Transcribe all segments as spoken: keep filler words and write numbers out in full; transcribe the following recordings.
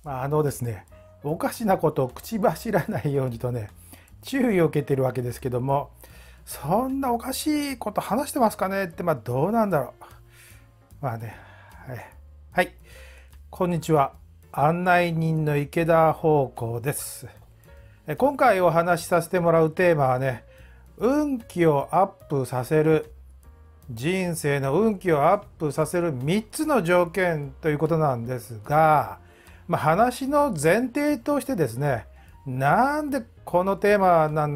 まあ、あのですね、おかしなことを口走らないようにとね、注意を受けてるわけですけども、そんなおかしいこと話してますかねって、まあどうなんだろう。まあね、はい。はい、こんにちは。案内人の池田芳子です。今回お話しさせてもらうテーマはね、運気をアップさせる、人生の運気をアップさせるみっつの条件ということなんですが、まあ、話の前提としてですね、なんでこのテーマなん、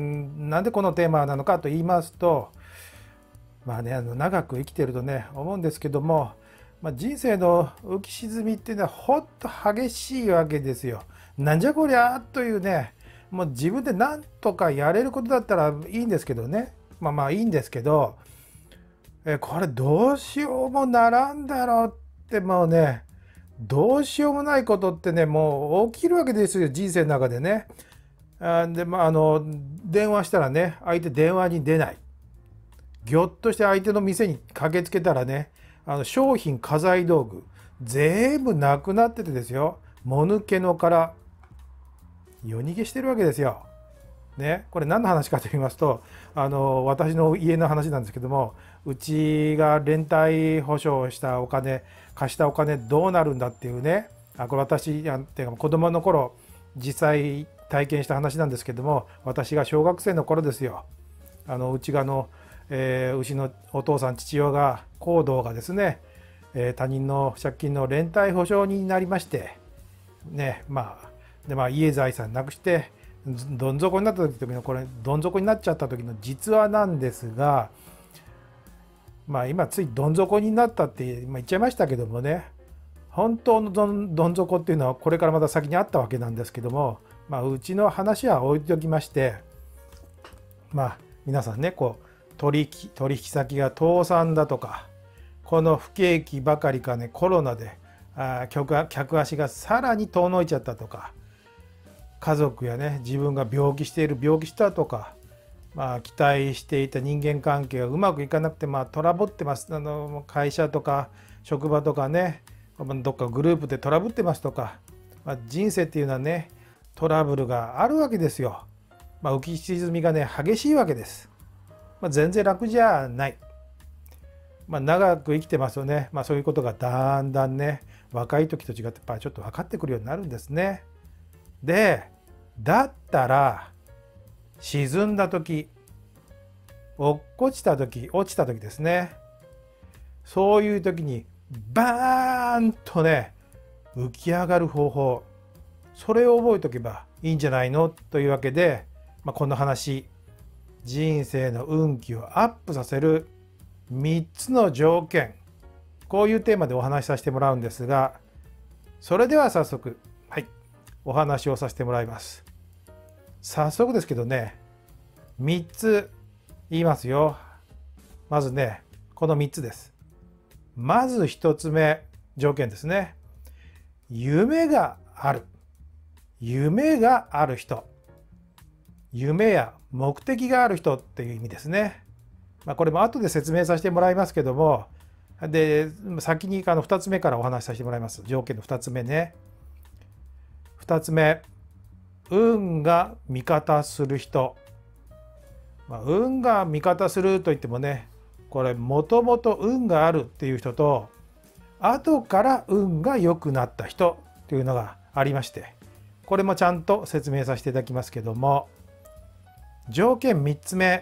なんでこのテーマなのかと言いますと、まあね、あの長く生きてるとね、思うんですけども、まあ、人生の浮き沈みっていうのはほんと激しいわけですよ。なんじゃこりゃというね、もう自分で何とかやれることだったらいいんですけどね、まあまあいいんですけど、えこれどうしようもならんだろうってもうね、どうしようもないことってね、もう起きるわけですよ、人生の中でね。あで、まあ、あの電話したらね、相手電話に出ない。ぎょっとして相手の店に駆けつけたらね、あの商品家財道具全部なくなっててですよ、もぬけの殻、夜逃げしてるわけですよ。ね、これ何の話かと言いますと、あの私の家の話なんですけども、うちが連帯保証したお金、貸したお金どうなるんだっていうね、あこれ私っていうか子供の頃実際体験した話なんですけども、私が小学生の頃ですよ。あのうちがの、えー、うちのお父さん父親が行動がですね、えー、他人の借金の連帯保証人になりましてね、まあでまあ家財産なくしてどん底になった時のこれどん底になっちゃった時の実話なんですが、まあ今ついどん底になったって言っちゃいましたけどもね、本当のどんどん底っていうのはこれからまた先にあったわけなんですけども、まあうちの話は置いておきまして、まあ皆さんね、こう取引取引先が倒産だとか、この不景気ばかりかね、コロナであ客客足がさらに遠のいちゃったとか、家族やね自分が病気している病気したとか、まあ、期待していた人間関係がうまくいかなくて、まあ、トラブってます。あの会社とか職場とかね、どっかグループでトラブってますとか、まあ、人生っていうのはねトラブルがあるわけですよ。まあ、浮き沈みがね激しいわけです。まあ、全然楽じゃない。まあ、長く生きてますよね。まあ、そういうことがだんだんね若い時と違ってやっぱりちょっと分かってくるようになるんですね。で、だったら沈んだ時、落っこちた時、落ちた時ですね。そういう時にバーンとね、浮き上がる方法、それを覚えておけばいいんじゃないのというわけで、まあ、この話、人生の運気をアップさせるみっつの条件、こういうテーマでお話しさせてもらうんですが、それでは早速、はい、お話をさせてもらいます。早速ですけどね、みっつ言いますよ。まずね、このみっつです。まずひとつめ、条件ですね。夢がある。夢がある人。夢や目的がある人っていう意味ですね。まあ、これも後で説明させてもらいますけども、で、先にあのふたつめからお話しさせてもらいます。条件のふたつめね。ふたつめ、運が味方する人。まあ、運が味方するといってもね、これもともと運があるっていう人と、後から運が良くなった人というのがありまして、これもちゃんと説明させていただきますけども、条件みっつめ、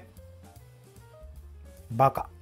バカ。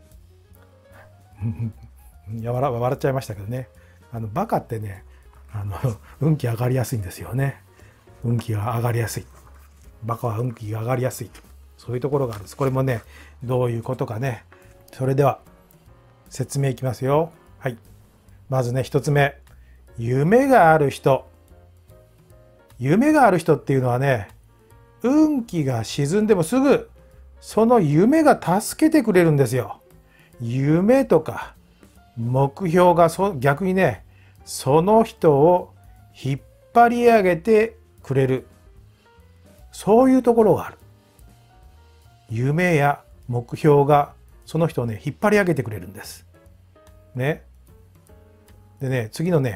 いや、笑笑っちゃいましたけどね、あのバカってね、あの運気上がりやすいんですよね。運気が上がりやすい。バカは運気が上がりやすい。そういうところがあるんです。これもね、どういうことかね。それでは説明いきますよ。はい。まずね、ひとつめ。夢がある人。夢がある人っていうのはね、運気が沈んでもすぐその夢が助けてくれるんですよ。夢とか目標がそ逆にね、その人を引っ張り上げてくれる。そういうところがある。夢や目標がその人をね引っ張り上げてくれるんです。ね。でね、次のね、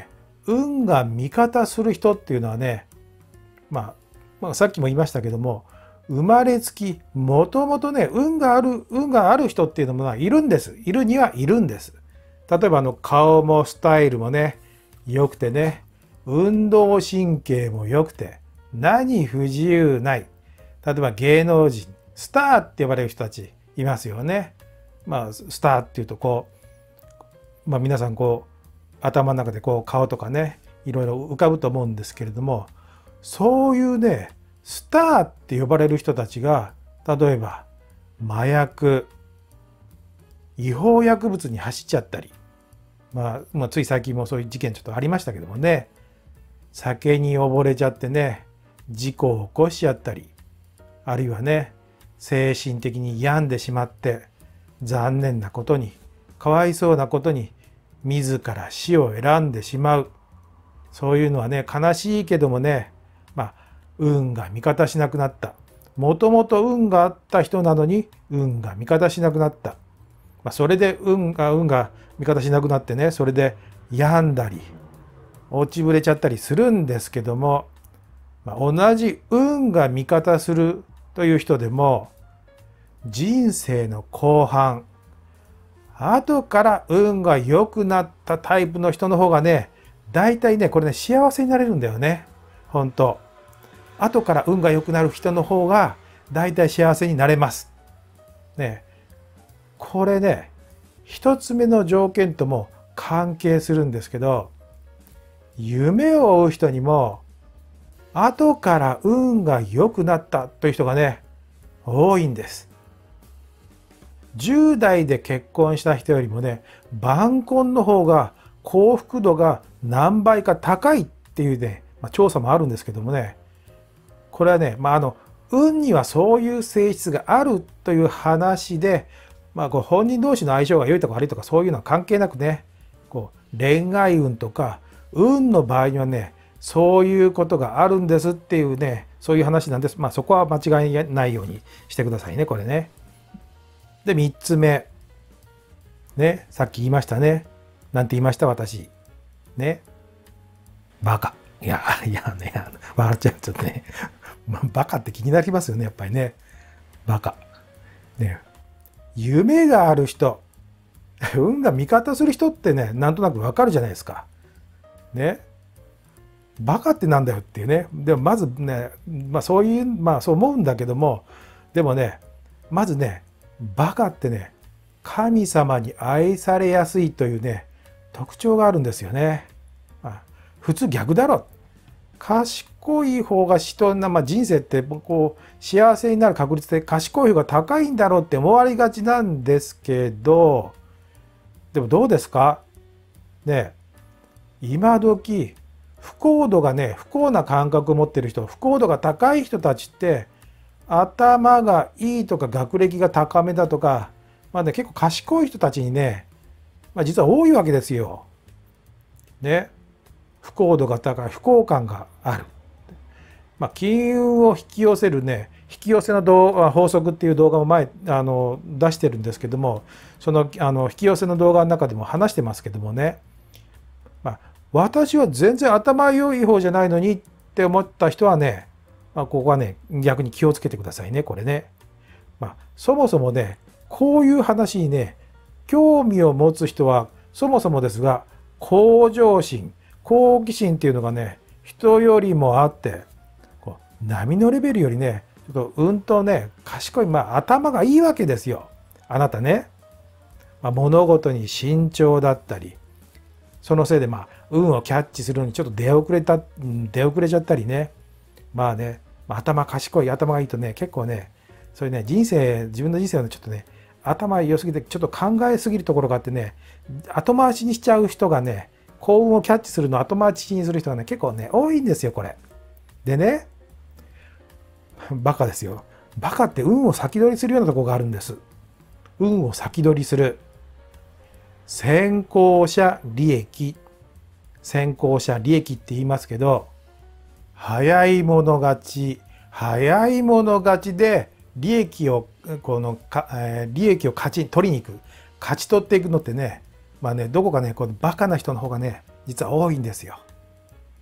運が味方する人っていうのはね、まあ、まあ、さっきも言いましたけども、生まれつきもともとね、運がある運がある人っていうのはいるんです。いるにはいるんです。例えばあの顔もスタイルもね良くてね、運動神経も良くて何不自由ない、例えば芸能人スターって呼ばれる人たちいますよね。まあスターっていうとこう、まあ、皆さんこう頭の中でこう顔とかねいろいろ浮かぶと思うんですけれども、そういうねスターって呼ばれる人たちが例えば麻薬違法薬物に走っちゃったり、まあ、まあつい最近もそういう事件ちょっとありましたけどもね、酒に溺れちゃってね事故を起こしちゃったり、あるいはね精神的に病んでしまって残念なことにかわいそうなことに自ら死を選んでしまう、そういうのはね悲しいけどもね、まあ運が味方しなくなった、もともと運があった人なのに運が味方しなくなった、まあ、それで運が運が味方しなくなってね、それで病んだり落ちぶれちゃったりするんですけども、まあ、同じ運が味方するという人でも人生の後半後から運が良くなったタイプの人の方がね、大体ねこれね幸せになれるんだよね。本当後から運が良くなる人の方が大体幸せになれます。ね、これね一つ目の条件とも関係するんですけど、夢を追う人にも後から運が良くなったという人がね多いんです。じゅう代で結婚した人よりもね晩婚の方が幸福度が何倍か高いっていうね、まあ、調査もあるんですけどもね、これはね、まあ、あの運にはそういう性質があるという話で、まあ、こう本人同士の相性が良いとか悪いとかそういうのは関係なくね、こう恋愛運とか運の場合にはねそういうことがあるんですっていうね、そういう話なんです。まあそこは間違いないようにしてくださいね、これね。でみっつめね、さっき言いましたね。なんて言いました私ね、バカ。いやいやね、笑っちゃうとねバカって気になりますよね、やっぱりね。バカね、夢がある人運が味方する人ってねなんとなくわかるじゃないですかね。バカってなんだよっていうね。でもまずね、まあそういう、まあそう思うんだけども、でもね、まずね、バカってね、神様に愛されやすいというね、特徴があるんですよね。まあ、普通逆だろ。賢い方が人な、まあ、人生ってこう幸せになる確率で賢い方が高いんだろうって思われがちなんですけど、でもどうですかね、今時不幸度がね不幸な感覚を持ってる人、不幸度が高い人たちって頭がいいとか学歴が高めだとか、まあね結構賢い人たちにね、まあ、実は多いわけですよ。ね、不幸度が高い、不幸感がある。まあ、金運を引き寄せるね引き寄せの動画法則っていう動画を前あの出してるんですけども、そのあの引き寄せの動画の中でも話してますけどもね、まあ、私は全然頭良い方じゃないのにって思った人はね、まあ、ここはね逆に気をつけてくださいね、これね。まあ、そもそもねこういう話にね興味を持つ人はそもそもですが向上心好奇心っていうのがね人よりもあって、こう波のレベルよりねちょっとうんとね賢い、まあ、頭がいいわけですよあなたね。まあ、物事に慎重だったり、そのせいでまあ運をキャッチするのにちょっと出遅れた出遅れちゃったりね、まあね、まあ、頭賢い頭がいいとね結構ねそういうね人生自分の人生をちょっとね頭良すぎてちょっと考えすぎるところがあってね後回しにしちゃう人がね、幸運をキャッチするのを後回しにする人がね結構ね多いんですよこれでね。バカですよ。バカって運を先取りするようなところがあるんです。運を先取りする先行者利益、先行者利益って言いますけど、早い者勝ち、早い者勝ちで利益をこのか、えー、利益を勝ち取りに行く、勝ち取っていくのってね、まあねどこかねこのバカな人の方がね実は多いんですよ。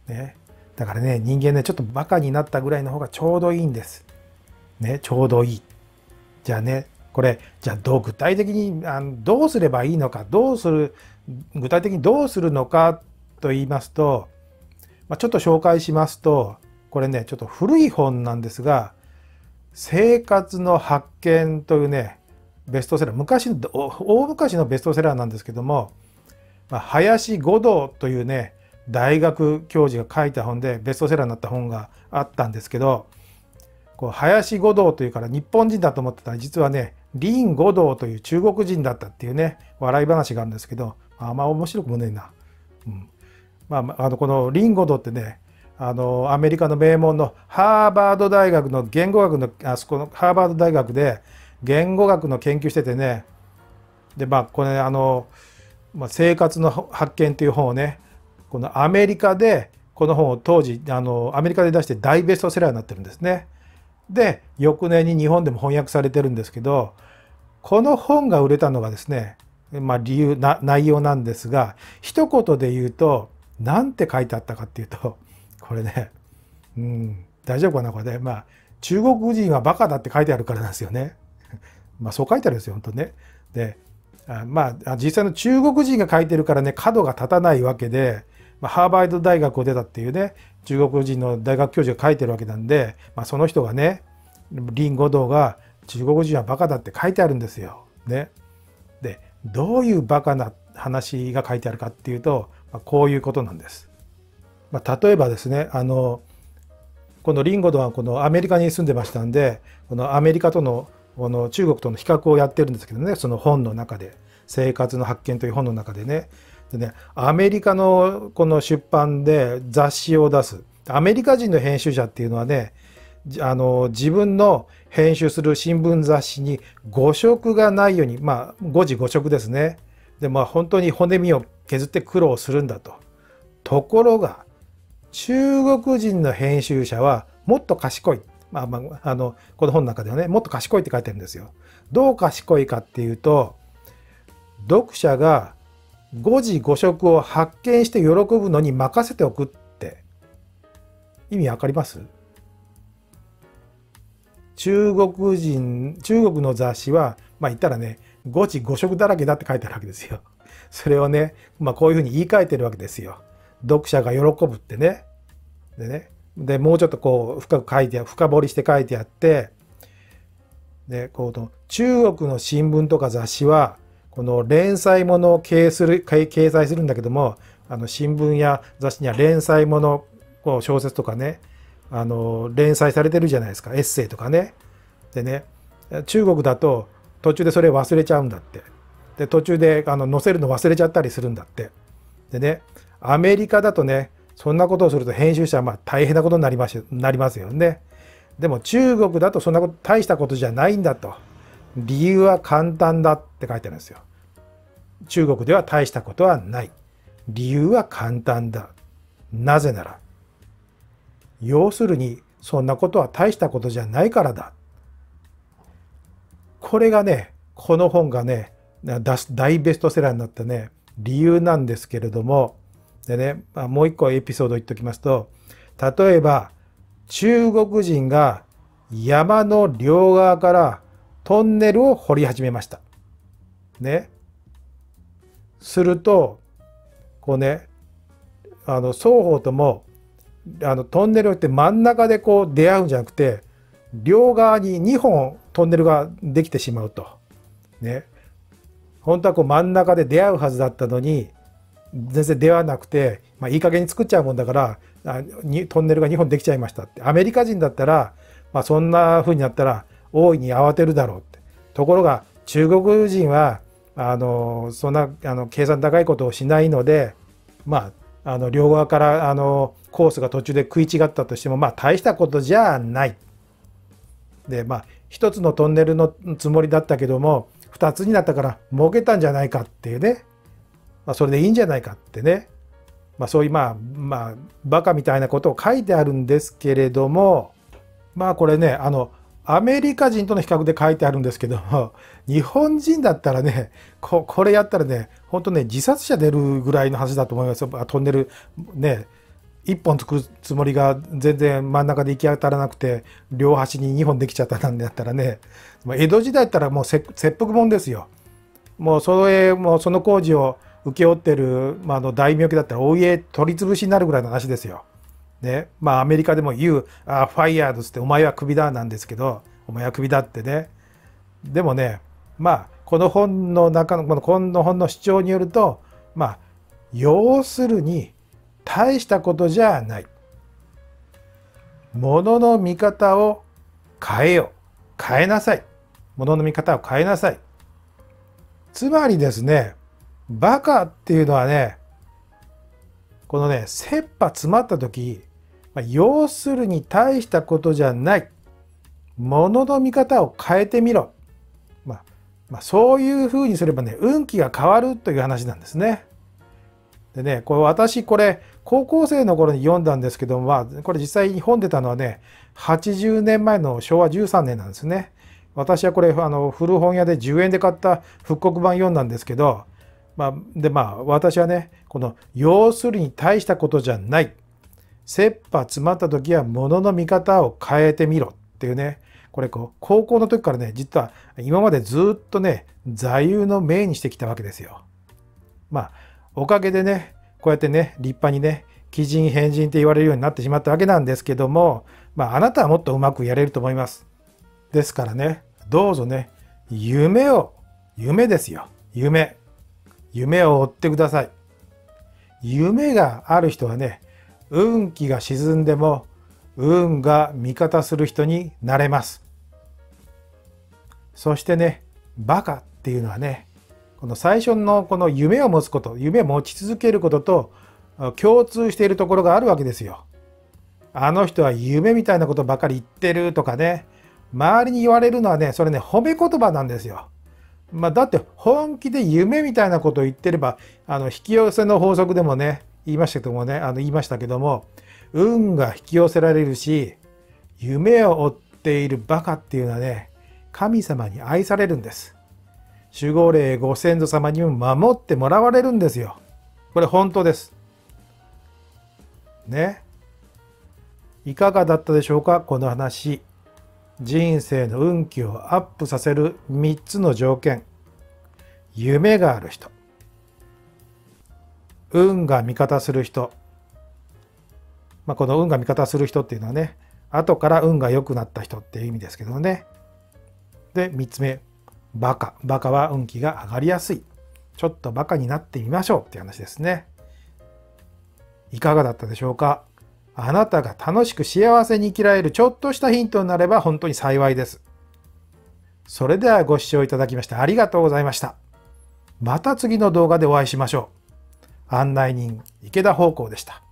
ね、だからね、人間ね、ちょっとバカになったぐらいの方がちょうどいいんです。ね、ちょうどいい。じゃあね、これ、じゃあどう具体的にあのどうすればいいのか、どうする、具体的にどうするのかと言いますと、まあ、ちょっと紹介しますと、これね、ちょっと古い本なんですが、生活の発見というね、ベストセラー、昔の、大昔のベストセラーなんですけども、まあ、林五道というね、大学教授が書いた本でベストセラーになった本があったんですけど、こう林五道というから日本人だと思ってたら、実はね、林五道という中国人だったっていうね、笑い話があるんですけど、あんま面白くもねえな。うん、まあ、あのこの林五道ってね、あのアメリカの名門のハーバード大学の言語学の、あそこのハーバード大学で言語学の研究しててね、でまあこれ、ね、あの、まあ、生活の発見という本をね、このアメリカでこの本を当時あのアメリカで出して大ベストセラーになってるんですね。で翌年に日本でも翻訳されてるんですけど、この本が売れたのがですね、まあ理由な内容なんですが、一言で言うと何て書いてあったかっていうと、これね、うん、大丈夫かなこれね、まあ中国人はバカだって書いてあるからなんですよね。まあそう書いてあるんですよ本当ね。で、あまあ実際の中国人が書いてるからね、角が立たないわけで、まあ、ハーバード大学を出たっていうね、中国人の大学教授が書いてるわけなんで、まあ、その人がね、林五道が中国人はバカだって書いてあるんですよ。ね。で、どういうバカな話が書いてあるかっていうと、まあ、こういうことなんです。まあ、例えばですね、あのこの林五道はこのアメリカに住んでましたんで、このアメリカとのこの中国との比較をやってるんですけどね、その本の中で、生活の発見という本の中でね。でね、アメリカのこの出版で雑誌を出す。アメリカ人の編集者っていうのはね、あの自分の編集する新聞雑誌に誤植がないように、まあ誤字誤植ですね。で、まあ本当に骨身を削って苦労するんだと。ところが、中国人の編集者はもっと賢い。まあまあ、あの、この本の中ではね、もっと賢いって書いてるんですよ。どう賢いかっていうと、読者が誤字誤植を発見して喜ぶのに任せておくって意味わかります？中国人、中国の雑誌は、まあ言ったらね、誤字誤植だらけだって書いてあるわけですよ。それをね、まあこういうふうに言い換えてるわけですよ。読者が喜ぶってね。でね、でもうちょっとこう深く書いて、深掘りして書いてあって、で、こう中国の新聞とか雑誌は、この連載ものを掲する掲載するんだけども、あの新聞や雑誌には連載もの、こう小説とかね、あの連載されてるじゃないですか、エッセイとかね。でね、中国だと途中でそれ忘れちゃうんだって。で、途中であの載せるの忘れちゃったりするんだって。でね、アメリカだとね、そんなことをすると編集者はまあ大変なことになりますなりますよね。でも中国だとそんなこと大したことじゃないんだと。理由は簡単だって書いてあるんですよ。中国では大したことはない。理由は簡単だ。なぜなら、要するにそんなことは大したことじゃないからだ。これがね、この本がね、大ベストセラーになったね、理由なんですけれども、でね、もう一個エピソード言っておきますと、例えば中国人が山の両側からトンネルを掘り始めました。ね。すると、こうね、あの双方ともあのトンネルって真ん中でこう出会うんじゃなくて、両側ににほんトンネルができてしまうと。ね。本当はこう真ん中で出会うはずだったのに、全然出会わなくて、まあ、いい加減に作っちゃうもんだから、あにトンネルがにほんできちゃいましたって。アメリカ人だったら、まあ、そんな風になったら大いに慌てるだろうって。ところが中国人はあのそんなあの計算高いことをしないので、まあ、あの両側からあのコースが途中で食い違ったとしても、まあ大したことじゃない。で、まあ一つのトンネルのつもりだったけども二つになったから儲けたんじゃないかっていうね、まあ、それでいいんじゃないかってね、まあ、そういうまあまあバカみたいなことを書いてあるんですけれども、まあこれね、あのアメリカ人との比較で書いてあるんですけども、日本人だったらね、ここれやったらね、本当ね、自殺者出るぐらいの話だと思いますよ。トンネルね、 いっぽん作るつもりが全然真ん中で行き当たらなくて両端ににほんできちゃったなんだったらね、江戸時代だったらもう切腹もんですよ。もうそれもうその工事を請け負ってる、まあ、あの大名家だったらお家取り潰しになるぐらいの話ですよ。ね、まあアメリカでも言う「あファイヤード」っつって「お前はクビだ」なんですけど、お前はクビだってね。でもね、まあこの本の中のこのこの本の主張によると、まあ要するに大したことじゃない。ものの見方を変えよう。変えなさい。ものの見方を変えなさい。つまりですね、バカっていうのはね、このね、切羽詰まった時、まあ、要するに大したことじゃない。ものの見方を変えてみろ。まあ、まあ、そういうふうにすればね、運気が変わるという話なんですね。でね、これ私これ高校生の頃に読んだんですけども、まあ、これ実際に本出たのはね、はちじゅうねんまえのしょうわじゅうさんねんなんですね。私はこれあの古本屋でじゅうえんで買った復刻版読んだんですけど、まあ、でまあ私はね、この要するに大したことじゃない。切羽詰まった時はものの見方を変えてみろっていうね、これこう高校の時からね、実は今までずっとね、座右の銘にしてきたわけですよ。まあおかげでね、こうやってね、立派にね、奇人変人って言われるようになってしまったわけなんですけども、まああなたはもっとうまくやれると思います。ですからね、どうぞね、夢を、夢ですよ。夢。夢を追ってください。夢がある人はね、運気が沈んでも、運が味方する人になれます。そしてね、バカっていうのはね、この最初のこの夢を持つこと、夢を持ち続けることと共通しているところがあるわけですよ。あの人は夢みたいなことばかり言ってるとかね、周りに言われるのはね、それね、褒め言葉なんですよ。まあ、だって本気で夢みたいなことを言ってれば、あの引き寄せの法則でもね、言いましたけどもね、あの言いましたけども、運が引き寄せられるし、夢を追っているバカっていうのはね、神様に愛されるんです。守護霊ご先祖様にも守ってもらわれるんですよ。これ本当です。ね。いかがだったでしょうか、この話。人生の運気をアップさせるみっつの条件。夢がある人。運が味方する人。まあ、この運が味方する人っていうのはね、後から運が良くなった人っていう意味ですけどね。で、みっつめ。バカ。バカは運気が上がりやすい。ちょっとバカになってみましょうっていう話ですね。いかがだったでしょうか。あなたが楽しく幸せに生きられるちょっとしたヒントになれば本当に幸いです。それではご視聴いただきましてありがとうございました。また次の動画でお会いしましょう。案内人池田芳光でした。